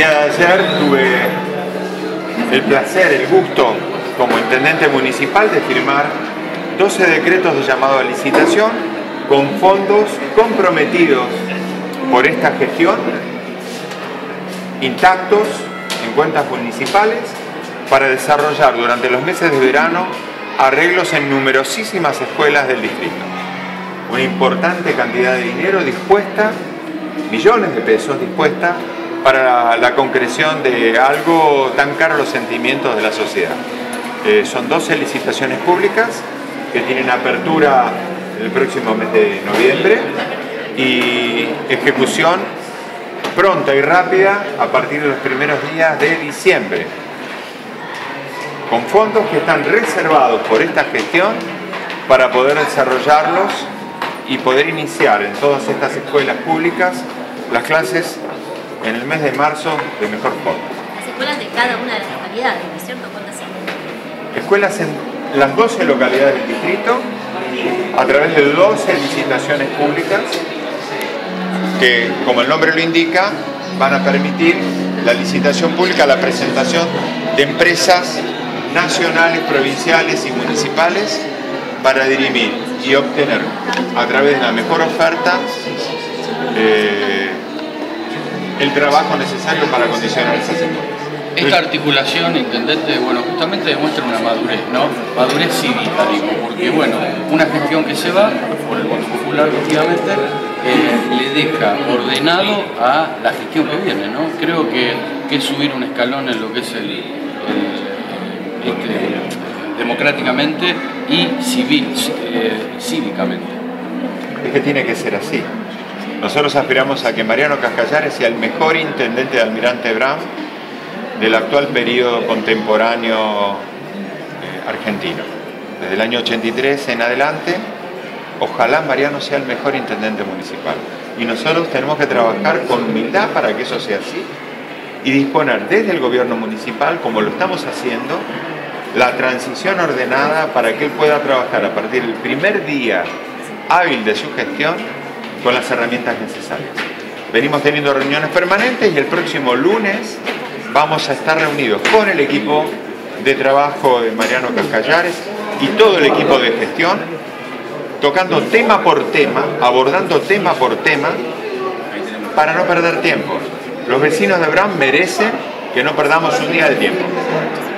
día de ayer tuve el placer, el gusto, como intendente municipal, de firmar 12 decretos de llamado a licitación con fondos comprometidos por esta gestión, intactos en cuentas municipales, para desarrollar durante los meses de verano arreglos en numerosísimas escuelas del distrito. Una importante cantidad de dinero dispuesta, millones de pesos dispuesta, para la concreción de algo tan caro a los sentimientos de la sociedad. Son 12 licitaciones públicas que tienen apertura el próximo mes de noviembre y ejecución pronta y rápida a partir de los primeros días de diciembre, con fondos que están reservados por esta gestión para poder desarrollarlos y poder iniciar en todas estas escuelas públicas las clases en el mes de marzo de mejor forma. Las escuelas de cada una de las localidades, ¿no es cierto? ¿Cuántas son? Escuelas en las 12 localidades del distrito, a través de 12 licitaciones públicas que, como el nombre lo indica, van a permitir la licitación pública, la presentación de empresas nacionales, provinciales y municipales para dirimir y obtener a través de la mejor oferta el trabajo necesario para condicionar esas escuelas. Esta articulación, intendente, bueno, justamente demuestra una madurez, ¿no? Madurez cívica, digo, porque, bueno, una gestión que se va, por el voto popular, lógicamente, le deja ordenado a la gestión que viene, ¿no? Creo que es subir un escalón en lo que es democráticamente y cívicamente. Es que tiene que ser así. Nosotros aspiramos a que Mariano Cascallares sea el mejor intendente de Almirante Brown del actual periodo contemporáneo argentino. Desde el año 83 en adelante, ojalá Mariano sea el mejor intendente municipal. Y nosotros tenemos que trabajar con humildad para que eso sea así y disponer desde el gobierno municipal, como lo estamos haciendo, la transición ordenada para que él pueda trabajar a partir del primer día hábil de su gestión con las herramientas necesarias. Venimos teniendo reuniones permanentes y el próximo lunes vamos a estar reunidos con el equipo de trabajo de Mariano Cascallares y todo el equipo de gestión, tocando tema por tema, abordando tema por tema, para no perder tiempo. Los vecinos de Brown merecen que no perdamos un día de tiempo.